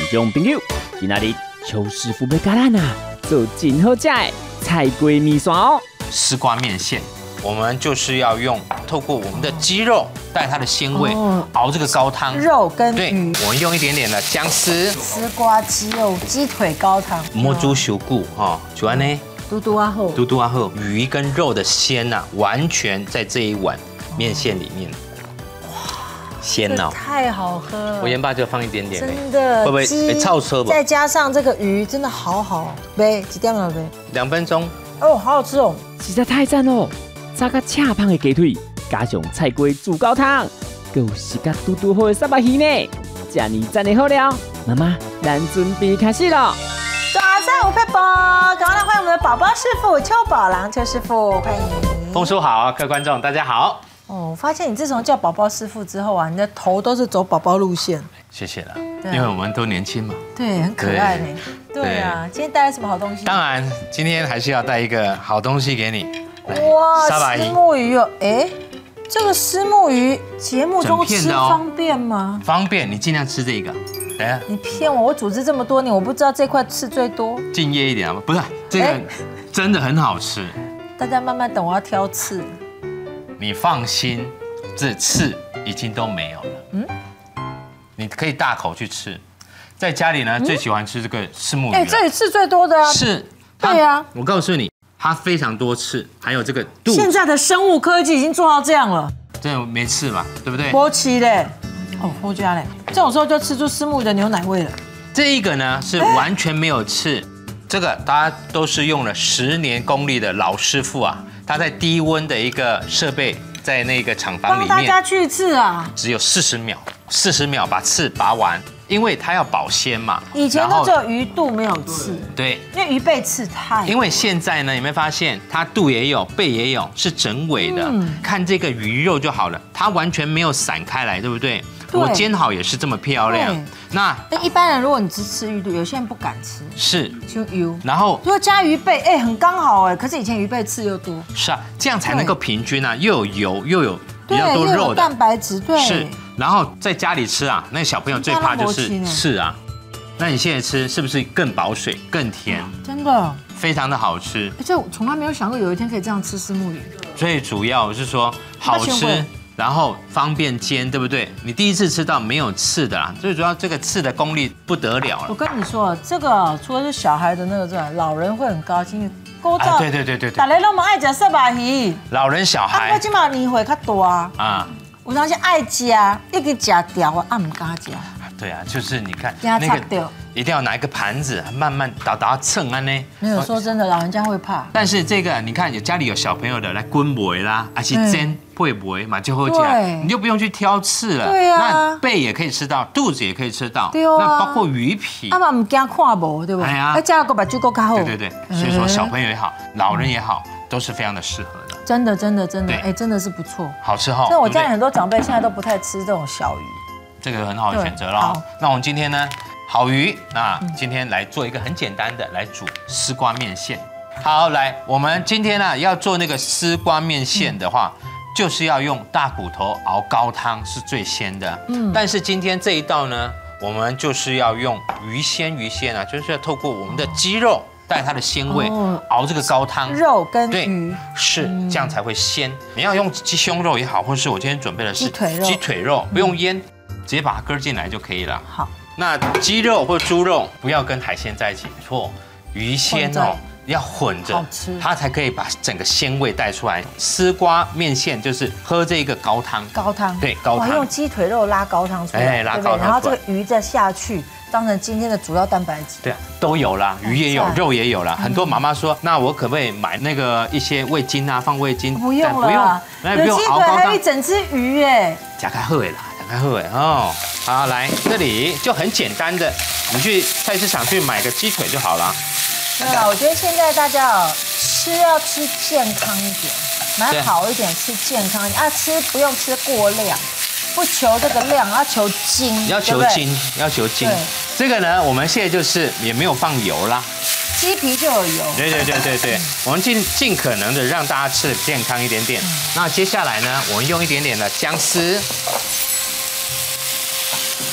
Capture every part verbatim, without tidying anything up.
众朋友，今仔日邱师傅要教咱啊做真好吃的菜龟面线哦。 丝瓜面线，我们就是要用透过我们的鸡肉带它的鲜味，哦、熬这个高汤。 肉跟对， 鱼， 我们用一点点的姜丝、 丝瓜鸡肉鸡腿高汤， 摸猪手骨哈，就安呢。 嘟嘟啊后， 嘟嘟啊后，鱼跟肉的鲜呐、啊，完全在这一碗面线里面。鲜哦， 太好喝了！ 我盐巴就放一点点， 真的， 会不会臭车吧？ 再加上这个鱼，真的好好。呗，几点了呗？ 两分钟。 哦，好好吃哦， 实在太赞喽！炸个恰胖的鸡腿，加上菜龟煮高汤，还有时间嘟嘟好的沙巴鱼呢，这样赞的好料。妈妈，咱准备开始了。 早上五配包，赶快来欢迎我们的宝宝师傅邱宝郎邱师傅，欢迎。 丰叔好，各位观众大家好。 哦，我发现你自从叫宝宝师傅之后啊，你的头都是走宝宝路线。 谢谢了，因为我们都年轻嘛。 对，很可爱呢。对啊，今天带来什么好东西？ 当然，今天还是要带一个好东西给你。 哇，虱目鱼哦，哎，这个虱目鱼节目中吃方便吗？ 方便，你尽量吃这个。来啊！ 你骗我，我主持这么多年，我不知道这块刺最多。 敬业一点好吗？不是，这个真的很好吃。 大家慢慢等，我要挑刺。 你放心，这刺已经都没有了。嗯，你可以大口去吃。在家里呢，最喜欢吃这个虱目鱼。 哎，这里刺最多的啊。 是。 对啊。 我告诉你，它非常多刺，还有这个肚。 现在的生物科技已经做到这样了。 这没刺嘛，对不对？ 波奇嘞，哦，波加嘞，这种时候就吃出虱目鱼的牛奶味了。 这一个呢是完全没有刺，这个大家都是用了十年功力的老师傅啊。他在低温的一个设备，在那个厂房里面， 帮大家去刺啊， 只有四十秒，四十秒把刺拔完，因为它要保鲜嘛。 以前都只有鱼肚没有刺， 对， 因为鱼背刺太。 因为现在呢，有没有发现它肚也有，背也有，是整尾的，嗯、看这个鱼肉就好了，它完全没有散开来，对不对？我煎好也是这么漂亮。那一般人如果你只吃鱼肚，有些人不敢吃， 是就油。 然后如果加鱼背，哎，很刚好哎。可是以前鱼背刺又多。 是啊，这样才能够平均啊，又有油又有比较多肉的蛋白质，对。 是，然后在家里吃啊，那小朋友最怕就是刺啊。那你现在吃是不是更保水、更甜？ 真的， 非常的好吃。 而且我从来没有想过有一天可以这样吃虱目鱼。 最主要是说好吃。然后方便煎，对不对？你第一次吃到没有刺的啦，最主要这个刺的功力不得了了。 我跟你说，这个除了是小孩的那个之外，老人会很高兴。勾照， 对对对对对。 大家那么爱吃色巴鱼， 老人小孩。 啊，我今嘛年岁较大啊，有当时爱吃，一直吃掉，我啊唔敢吃。 对啊，就是你看那个一定要拿一个盘子慢慢倒倒蹭啊呢。 没有说真的，老人家会怕。 但是这个你看，有家里有小朋友的来滚尾啦，而且煎配尾嘛就好吃，你就不用去挑刺了。 对啊， 那背也可以吃到，肚子也可以吃到。 对啊， 那包括鱼皮。 啊嘛唔惊看无，对不？哎呀，加个把猪骨较好。 对对对，所以说小朋友也好，老人也好，都是非常的适合的。 真的真的真的，哎，真的是不错， 好吃哈。 那我家里很多长辈现在都不太吃这种小鱼。 这个很好的选择了。那我们今天呢，好鱼，那今天来做一个很简单的，来煮丝瓜面线。好，来，我们今天呢要做那个丝瓜面线的话，就是要用大骨头熬高汤是最鲜的。嗯，但是今天这一道呢，我们就是要用鱼鲜，鱼鲜啊，就是要透过我们的鸡肉带它的鲜味，熬这个高汤。 肉跟鱼是这样才会鲜。你要用鸡胸肉也好，或是我今天准备的是鸡腿肉，鸡腿肉不用腌。直接把它搁进来就可以了。 好， 那鸡肉或猪肉不要跟海鲜在一起，错，鱼鲜哦要混着，它才可以把整个鲜味带出来。丝瓜面线就是喝这个高汤， 高汤对高汤， 用鸡腿肉拉高汤出来，哎，拉高汤，然后这个鱼再下去，当成今天的主要蛋白质。 对啊，都有啦，鱼也有，肉也有啦。很多妈妈说，那我可不可以买那个一些味精啊，放味精？ 不用了，不用， 那不用熬高汤，还有一整只鱼耶， 加开喝啦。还会哦，好，来这里就很简单的，你去菜市场去买个鸡腿就好了。 对啊，我觉得现在大家哦吃要吃健康一点，买好一点，吃健康一点啊，吃不用吃过量，不求这个量，要求精， 要求精，要求精。这个呢，我们现在就是也没有放油啦， 鸡皮就有油。 对对对对对，我们尽尽可能的让大家吃的健康一点点。那接下来呢，我们用一点点的姜丝。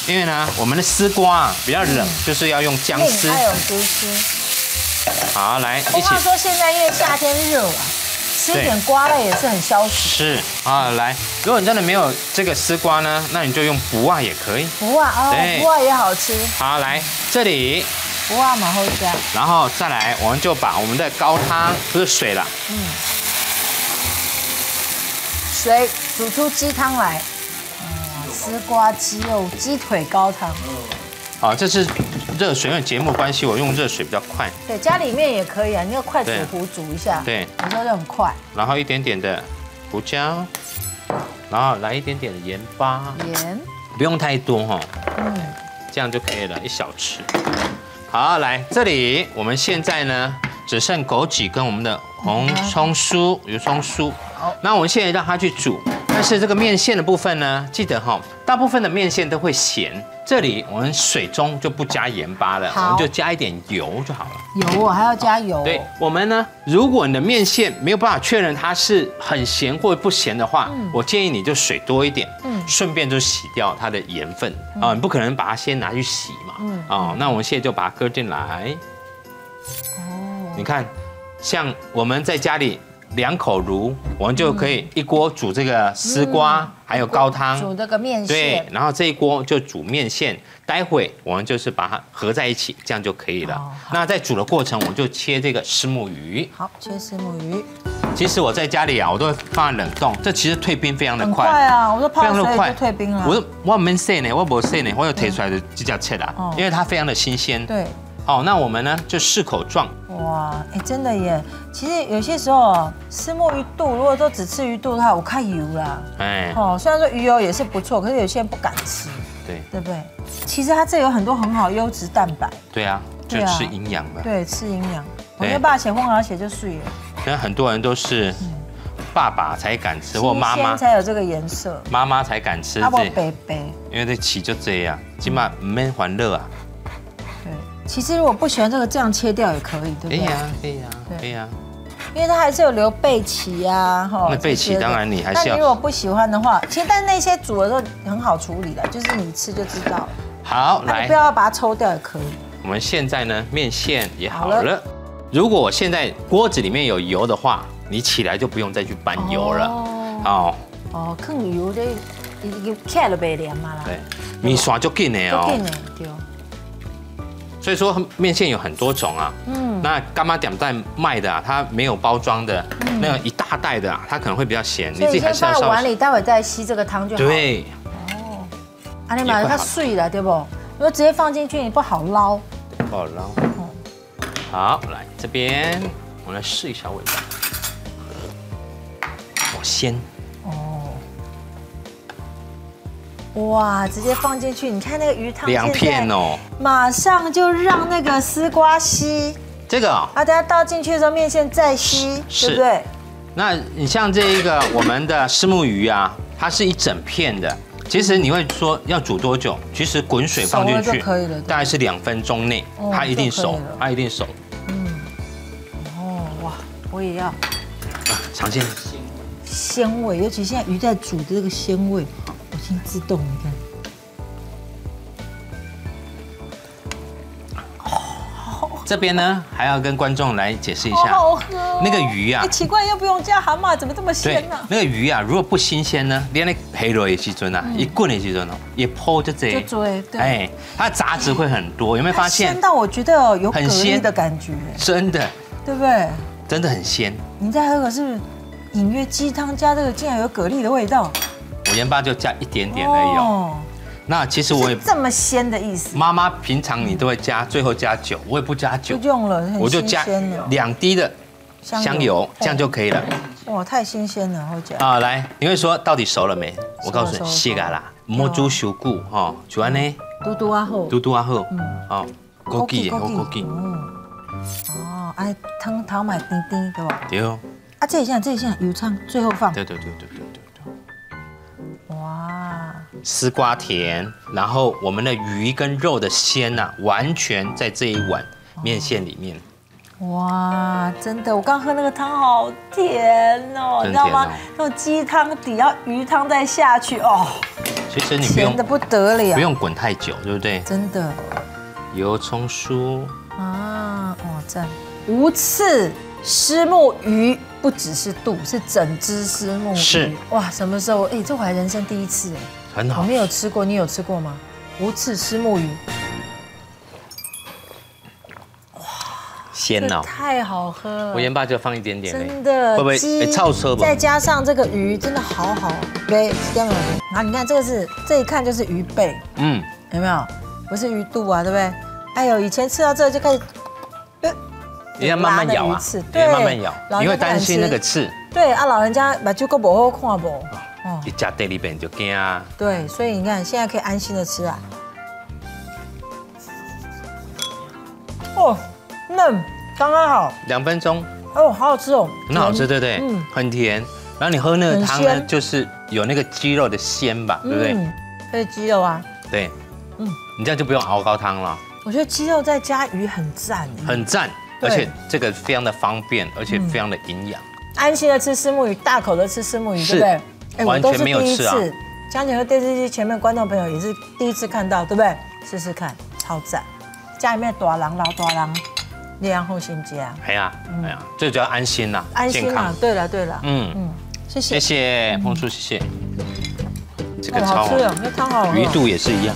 因为呢，我们的丝瓜啊比较冷，就是要用姜丝。 还有姜丝。 好，来一起。 话说现在因为夏天热啊，吃一点瓜类也是很消暑。 是啊，来，如果你真的没有这个丝瓜呢，那你就用卜啊也可以。 卜啊哦，卜啊也好吃。 好，来这里。 卜啊蛮好加。 然后再来，我们就把我们的高汤，不是水啦，嗯， 水煮出鸡汤来。丝瓜鸡肉鸡腿高汤。 好，这是热水，因为节目关系，我用热水比较快。 对，家里面也可以啊，你用快煮壶煮一下， 对， 有时候就很快。 然后一点点的胡椒，然后来一点点的盐巴， 盐不用太多哈， 嗯， 这样就可以了，一小匙。好，来这里，我们现在呢只剩枸杞跟我们的红葱酥、油葱酥。好，那我们现在让它去煮。但是这个面线的部分呢，记得哈，大部分的面线都会咸。这里我们水中就不加盐巴了，我们就加一点油就好了。 油啊，还要加油。 对，我们呢，如果你的面线没有办法确认它是很咸或不咸的话，嗯、我建议你就水多一点，嗯，顺便就洗掉它的盐分啊、嗯，你不可能把它先拿去洗嘛，嗯，哦，那我们现在就把它搁进来。哦，你看，像我们在家里。两口炉，我们就可以一锅煮这个丝瓜，嗯、还有高汤， 煮这个面线。 对，然后这一锅就煮面线，待会我们就是把它合在一起，这样就可以了。哦、那在煮的过程，我就切这个虱目鱼。 好，切虱目鱼。 其实我在家里啊，我都会放在冷冻，这其实退冰非常的快。 快啊，我都泡水就退冰了。 我我没洗呢，我没洗呢，我有提出来的这叫切啦，因为它非常的新鲜。 对。 哦，那我们呢就适口状。 哇，哎，真的耶！其实有些时候啊，虱目鱼肚，如果都只吃鱼肚的话，我看油啦。哎，哦，虽然说鱼油也是不错，可是有些人不敢吃。 对， 对不对？其实它这有很多很好优质蛋白。 对啊，就吃营养嘛。 对，吃营养。我跟爸写混合写就碎了。 那很多人都是爸爸才敢吃，或妈妈才有这个颜色， 妈妈才敢吃。 阿伯伯伯， 因为这起就这样，起码唔免还热啊。 其实如果不喜欢这个，这样切掉也可以，对不对？ 可以啊，可以啊，可以啊。 因为它还是有留背鳍啊，哈。 那背鳍当然你还是要。 那如果不喜欢的话，其实但那些煮的时候很好处理的，就是你吃就知道了。 好，来， 你不要把它抽掉也可以。 我们现在呢，面线也好了。如果我现在锅子里面有油的话，你起来就不用再去搬油了。哦。 哦，更油的，已起来就袂凉嘛啦。 对，面线就紧的哦。 紧的，对。 所以说面线有很多种啊，嗯，那干妈点在卖的啊，它没有包装的，嗯、那个一大袋的啊，它可能会比较咸，你自己还是要放在碗里，待会再吸这个汤就好。 对， 哦，啊，你买它碎了对不？如果直接放进去，你不好捞。 不好捞。哦、好，来这边，我来试一下味道。好鲜。哇，直接放进去，你看那个鱼汤两片哦， 马上就让那个丝瓜吸。 这个啊， 啊，等下倒进去的时候，面线再吸，对不对？ 那你像这一个我们的虱目鱼啊，它是一整片的。其实你会说要煮多久？其实滚水放进去， 可以了， 大概是两分钟内，它一定熟，它一定熟。 嗯，哦哇，我也要。 尝鲜。 鲜味，尤其现在鱼在煮的这个鲜味。先自动，你看， 这边呢还要跟观众来解释一下， 好喝那个鱼啊， 奇怪又不用加蛤蟆，怎么这么鲜呢？ 那个鱼啊，如果不新鲜呢，连那黑肉的时阵啊，一滚的时阵哦，一剖就这， 就追，对，哎， 它的杂质会很多，有没有发现？ 鲜到我觉得有蛤蜊的感觉， 真的， 对不对？ 真的很鲜。 你再喝个是不是隐约鸡汤加这个，竟然有蛤蜊的味道？ 我盐巴就加一点点而已哦。那其实我也这么鲜的意思。 妈妈平常你都会加，最后加酒，我也不加酒， 就用了， 我就加两滴的香油，这样就可以了。 哇，太新鲜了，我讲。 啊，来，你会说到底熟了没？我告诉你，细个啦，摸煮修固哈，就安呢。 嘟嘟啊好， 嘟嘟啊好，嗯，哦，枸杞，好枸杞。 哦，哎，汤汤买丁丁对吧？ 对哦。 啊，这一下，这一下油汤最后放。 对对对对对对。 哇， 丝瓜甜，然后我们的鱼跟肉的鲜呐、啊，完全在这一碗面线里面。 哇，真的，我刚喝那个汤好甜哦，你知道吗？那种鸡汤底，要鱼汤再下去哦， 其实你不用甜的不得了， 不用滚太久，对不对？ 真的。 油葱酥啊，哇赞！无刺虱目鱼不只是肚，是整只虱目鱼。 是哇，什么时候？哎，这我还人生第一次哎， 很好， 我没有吃过，你有吃过吗？无刺虱目鱼， 鲜哦， 太好喝了。 我盐巴就放一点点， 真的， 会不会臭车吧？ 再加上这个鱼，真的好好。对，这样然后你看这个是，这一看就是鱼背，嗯，有没有？不是鱼肚啊，对不对？哎呦，以前吃到这就开始， 你要慢慢咬啊，对，慢慢咬，你会担心那个刺。 对啊，老人家把这个不好看不？ 哦，一夹在里边就惊啊。 对，所以你看现在可以安心的吃啊。哦，嫩，刚刚好。 两分钟。 哦，好好吃哦。 很好吃，对不对？嗯，很甜。然后你喝那个汤呢，就是有那个鸡肉的鲜吧，对不对？嗯， 对，鸡肉啊。 对。嗯，你这样就不用熬高汤了。 我觉得鸡肉再加鱼很赞， 很赞，而且这个非常的方便，而且非常的营养。 安心的吃虱目鱼，大口的吃虱目鱼，对不对？ 哎，完全没有吃啊。 江姐和电视机前面观众朋友也是第一次看到，对不对？试试看，超赞。家里面大人老大人，良后先加。 哎呀，哎呀，最主要安心啦， 安心啦。对了对了，嗯嗯，谢谢谢谢彭叔，谢谢。这个超好吃哦，那汤好喝。 鱼肚也是一样。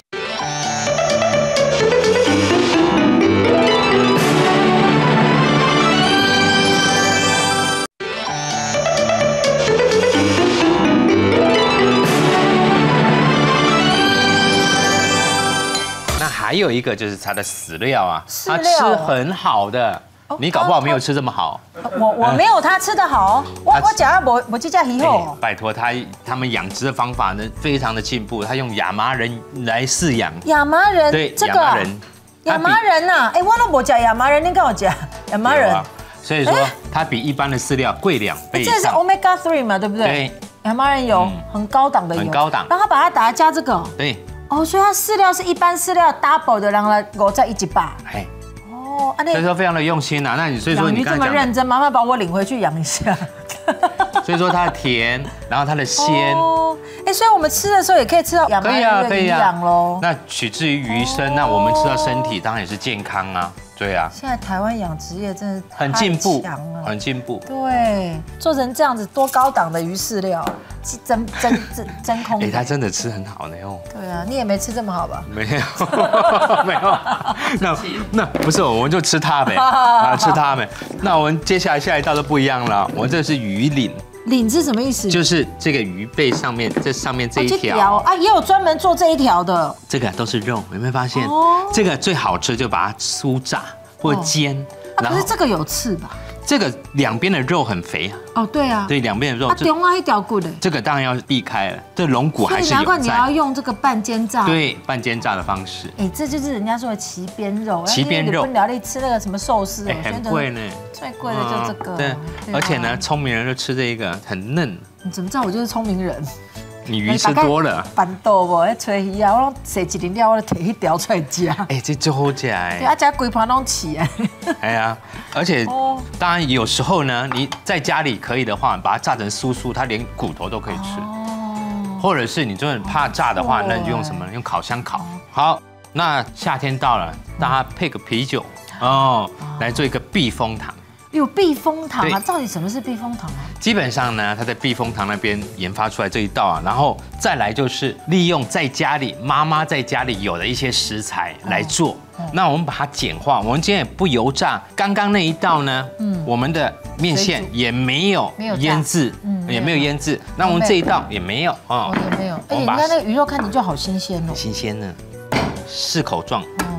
还有一个就是它的饲料啊，它吃很好的，你搞不好没有吃这么好。 我我没有他吃的好，我我讲我我这家以后， 拜托他他们养殖的方法呢非常的进步，他用亚麻仁来饲养。 亚麻仁， 对，亚麻仁， 亚麻仁呐，哎，我都没讲亚麻仁，你跟我讲亚麻仁。 所以说它比一般的饲料贵两倍以上。 这是 omega three 嘛，对不对？ 对， 亚麻仁油很高档的油， 很高档。 然后他把它打加这个。 对。 哦，所以它饲料是一般饲料 double 的，然后我再一起把。哎，哦， 所以说非常的用心啊。那你所以说你这么认真，妈妈把我领回去养一下。 所以说它的甜，然后它的鲜。 哦，哎，所以我们吃的时候也可以吃到亚麻仁的营养喽。 那取之于鱼生，那我们吃到身体当然也是健康啊。对啊， 现在台湾养殖业真的很进步，很进步。 对，做成这样子多高档的鱼饲料，真真真真空。 哎，他真的吃很好呢哦。 对啊，你也没吃这么好吧？ 没有，没有。那那不是，我们就吃它呗，啊，吃它呗。那我们接下来下一道都不一样了，我们这是鱼鳞。 鳞是什么意思？ 就是这个鱼背上面，这上面这一条啊，也有专门做这一条的。 这个都是肉，有没有发现？哦，这个最好吃，就把它酥炸或煎。 可是这个有刺吧？ 这个两边的肉很肥啊。 哦，对啊。 对，两边的肉。 它中啊一条骨的。 这个当然要避开了，这龙骨还是有在。 难怪你要用这个半煎炸。 对，半煎炸的方式。 哎，这就是人家说的鳍边肉。 鳍边肉。 日本料理吃那个什么寿司， 哎，很贵呢。 最贵的就这个。 对，而且呢，聪明人就吃这个，很嫩。 你怎么知道我就是聪明人？ 你鱼吃多了， 板豆不？迄吹鱼啊，我拢洗一鳞了，我就摕一条出来吃。 哎，这最好吃哎！ 对啊，加规盘拢起哎。 哎呀，而且当然有时候呢，你在家里可以的话，把它炸成酥酥，它连骨头都可以吃。哦。或者是你真的怕炸的话，那你就用什么？用烤箱烤。好，那夏天到了，大家配个啤酒哦，来做一个避风塘。 有避风塘啊？到底什么是避风塘啊？ 基本上呢，它在避风塘那边研发出来这一道啊，然后再来就是利用在家里妈妈在家里有的一些食材来做。哦哦、那我们把它简化，我们今天也不油炸。刚刚那一道呢，嗯，我们的面线也没有腌制，嗯，也没有腌制。那我们这一道也没有啊， 哦，也没有。而且你看那个鱼肉看起来就好新鲜哦， 新鲜呢，四口状。哦，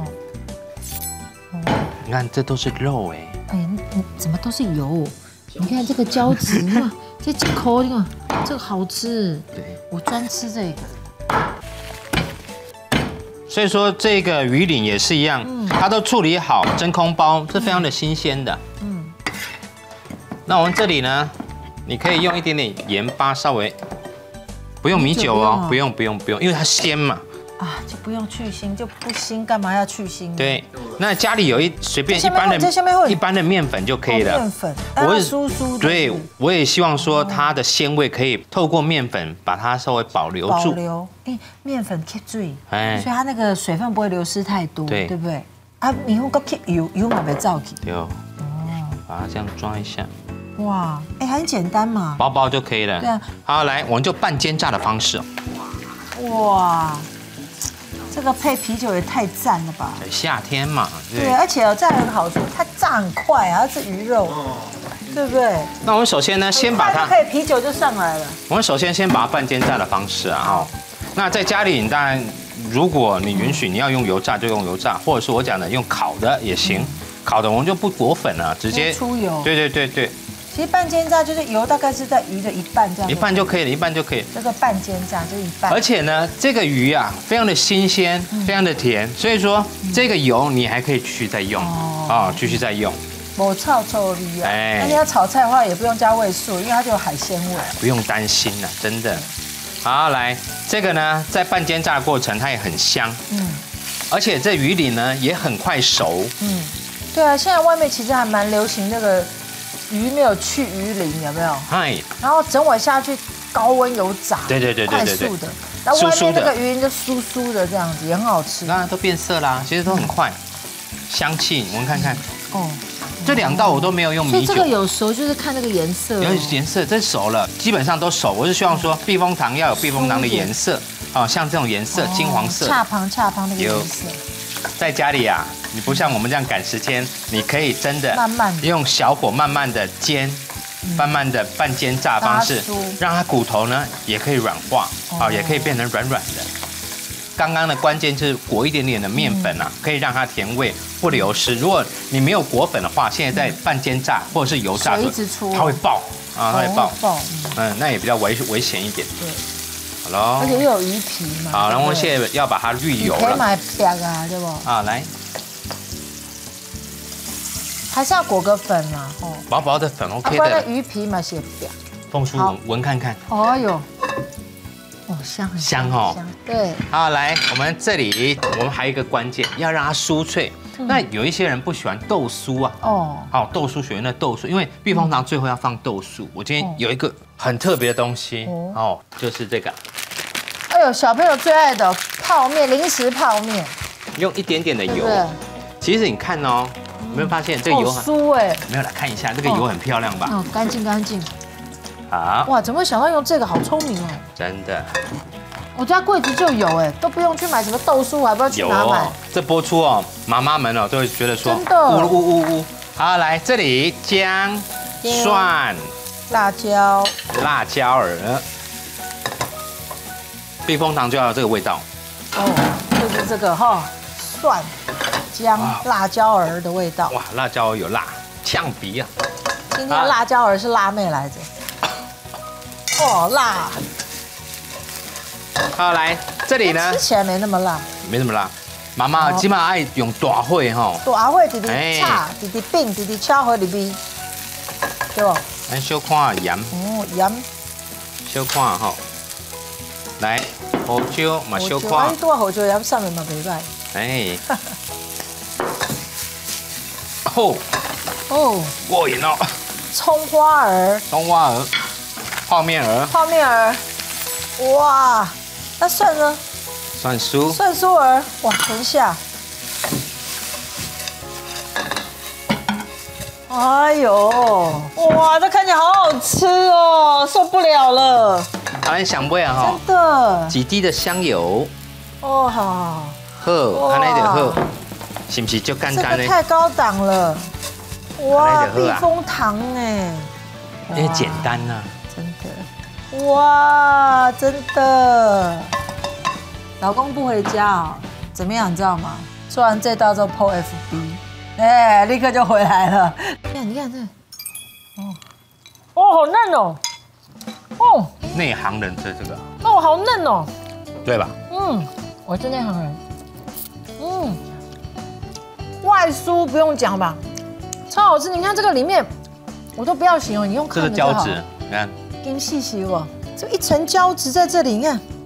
你看这都是肉哎。 哎，你怎么都是油？你看这个胶质嘛，这几口这个这个好吃。对，我专吃这个。 所以说这个鱼鳞也是一样，嗯、它都处理好，真空包是非常的新鲜的。嗯。那我们这里呢，你可以用一点点盐巴，稍微不用米酒哦，不用不用不用，因为它鲜嘛。 啊，就不用去腥，就不腥，干嘛要去腥？ 对，那家里有一随便一般的一般的面粉就可以了。 面粉，我也酥酥的。 对，我也希望说它的鲜味可以透过面粉把它稍微保留住。 保留，哎，面粉 keep 水，哎，所以它那个水分不会流失太多，对不对？啊，米粉搁 keep 油，油嘛别燥起。 对哦，把它这样抓一下。 哇，哎，很简单嘛， 薄薄就可以了。 对啊， 好，来，我们就半煎炸的方式。 哇，这个配啤酒也太赞了吧！ 夏天嘛， 对，而且再有个好处，它炸很快啊，它是鱼肉，对不对？ 那我们首先呢，先把它可以啤酒就上来了。 我们首先先把它半煎炸的方式啊，哦，那在家里你当然，如果你允许你要用油炸就用油炸，或者是我讲的用烤的也行。烤的我们就不裹粉了，直接出油。对对对对。 其实半煎炸就是油大概是在鱼的一半这样。 一半就可以了，一半就可以。 这个半煎炸就是一半。 而且呢，这个鱼啊，非常的新鲜，非常的甜，所以说这个油你还可以继续再用啊，继续再用。 我炒臭味啊！哎，那你要炒菜的话也不用加味素，因为它就有海鲜味。 不用担心了，真的。好，来这个呢，在半煎炸的过程它也很香，嗯，而且这鱼鳞呢也很快熟，嗯。 对啊，现在外面其实还蛮流行那个鱼没有去鱼鳞，有没有？嗨。然后整碗下去高温油炸， 对对对对对对， 快速的，然后外面那个鱼鳞就酥酥的这样子，也很好吃。 那都变色啦，其实都很快，香气我们看看。哦，这两道我都没有用米酒。 所以这个有熟就是看那个颜色。 有颜色，这熟了，基本上都熟。我是希望说避风塘要有避风塘的颜色，哦，像这种颜色，金黄色。 恰旁恰旁那个颜色。 在家里啊，你不像我们这样赶时间，你可以真的慢慢用小火慢慢的煎，慢慢的半煎炸方式，让它骨头呢也可以软化，啊，也可以变成软软的。刚刚的关键就是裹一点点的面粉啊，可以让它甜味不流失。如果你没有裹粉的话，现在在半煎炸或者是油炸，它会爆啊，它会爆，嗯，那也比较危危险一点。对。好喽， 而且又有鱼皮嘛。 好，然后现在要把它滤油了。 可以买表啊，对不？ 啊，来， 还是要裹个粉啊，哦， 薄薄的粉 OK 的。 不然鱼皮嘛写表。 凤叔闻闻看看。 哦哟，哦香很香哦。 对。 好，来，我们这里我们还有一个关键，要让它酥脆。那有一些人不喜欢豆酥啊。哦。好，豆酥选那豆酥，因为避风塘最后要放豆酥。我今天有一个很特别的东西哦，就是这个。 哎呦，小朋友最爱的泡面，零食泡面， 用一点点的油。其实你看哦，有没有发现这个油很酥哎？ 没有来看一下，这个油很漂亮吧？ 哦，干净干净。 好。 哇，怎么会想到用这个？好聪明哦！ 真的。 我家柜子就有哎，都不用去买什么豆酥，还不知道去哪买。 这播出哦，妈妈们哦都会觉得说， 真的， 呜呜呜呜。好，来这里姜、蒜、 辣椒、 辣椒儿。避风塘就要有这个味道哦，就是这个哈，蒜、姜、辣椒儿的味道。 哇，辣椒有辣，呛鼻啊！ 今天辣椒儿是辣妹来着。哦，辣。 好，来这里呢， 吃起来没那么辣， 没那么辣。妈妈起码爱用大火哈， 大火直直炒，直直饼，直直炒好里边，对不？ 咱小看盐。 哦，盐。 小看哈。来，胡椒嘛小块， 哎，多胡椒盐上面嘛袂歹。 哎，哦哦， 过瘾哦！ 葱花儿， 葱花儿，泡面儿， 泡面儿，哇，那蒜呢？ 蒜酥， 蒜酥儿，哇，等一下，哎呦，哇，这看起来好好吃哦，受不了了。 好，你想不呀哈？ 真的。 几滴的香油。 哦，好好好。 好，安尼就好，是不是就简单呢？ 这个太高档了。哇，避风塘哎。 因为简单呐。 真的。哇，真的。老公不回家哦，怎么样？你知道吗？做完这道之后 po F B， 哎，立刻就回来了。你看，你看这。哦。哦，好嫩哦。哦。 内行人吃这个哦，好嫩哦， 对吧？ 嗯，我是内行人。嗯，外酥不用讲吧，超好吃。你看这个里面，我都不要形容，你用看的就好。 这个胶质，你看， 跟细细哦，这一层胶质在这里，你看，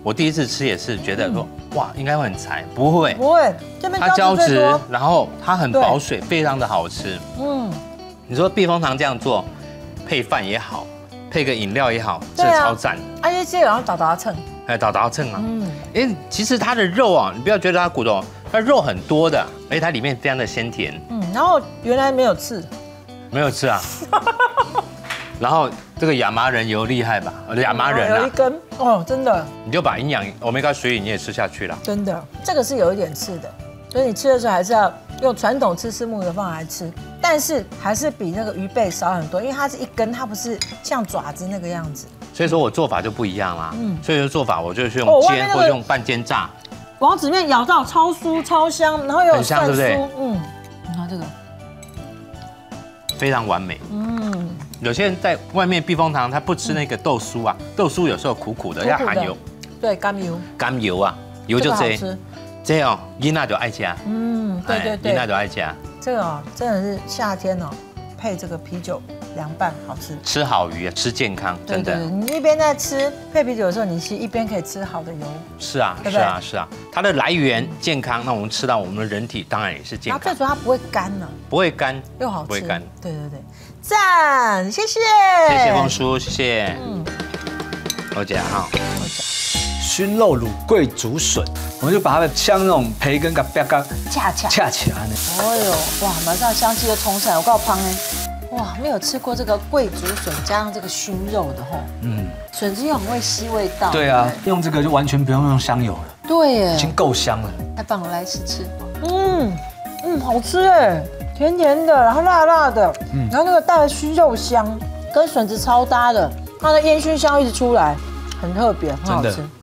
我第一次吃也是觉得说，哇，应该会很柴，不会， 不会，这边它胶质，然后它很保水，非常的好吃。 嗯， 你说避风塘这样做，配饭也好，配个饮料也好，这超赞。 而且这然后打打蹭， 哎，打打蹭啊。嗯，哎，其实它的肉啊，你不要觉得它骨头，它肉很多的，而且它里面非常的鲜甜。 嗯，然后原来没有刺， 没有刺啊。然后这个亚麻仁油厉害吧？亚麻仁啊， 有一根哦，真的。 你就把营养欧米伽水饮你也吃下去了。 真的，这个是有一点刺的，所以你吃的时候还是要用传统吃虱目鱼的方法来吃，但是还是比那个鱼背少很多，因为它是一根，它不是像爪子那个样子。 所以说我做法就不一样啦。嗯，所以说做法我就是用煎或用半煎炸。 王子面咬到超酥超香，然后又有蒜酥， 对不对？ 嗯，你看这个非常完美。嗯。有些人在外面避风塘，他不吃那个豆酥啊，豆酥有时候苦苦的，要含油。 对，甘油。 甘油啊，油就这。这样，囡仔就爱吃。嗯， 对对对。 囡仔就爱吃。 这个哦，真的是夏天哦，配这个啤酒凉拌好吃。 吃好鱼啊，吃健康，真的。 你一边在吃配啤酒的时候，你其实一边可以吃好的油。 是啊，是啊，是啊。它的来源健康，那我们吃到我们的人体当然也是健康。 最主要它不会干呢。 不会干， 又好吃。 不会干。 对对对。赞，谢谢， 谢谢凤叔，谢谢。嗯，我讲哈，我讲熏肉卤桂竹笋，我们就把它的像那种培根给啪嘎恰恰恰起来呢。 哎呦，哇，马上香气就冲上来，我告诉胖哎，哇，没有吃过这个桂竹笋加上这个熏肉的吼，嗯，笋子又很会吸味道。 对啊，用这个就完全不用用香油了。 对耶， 已经够香了。 太棒了，来试吃。嗯嗯，好吃哎。甜甜的，然后辣辣的，嗯，然后那个带熏肉香，跟笋子超搭的，它的烟熏香一直出来，很特别，很好吃。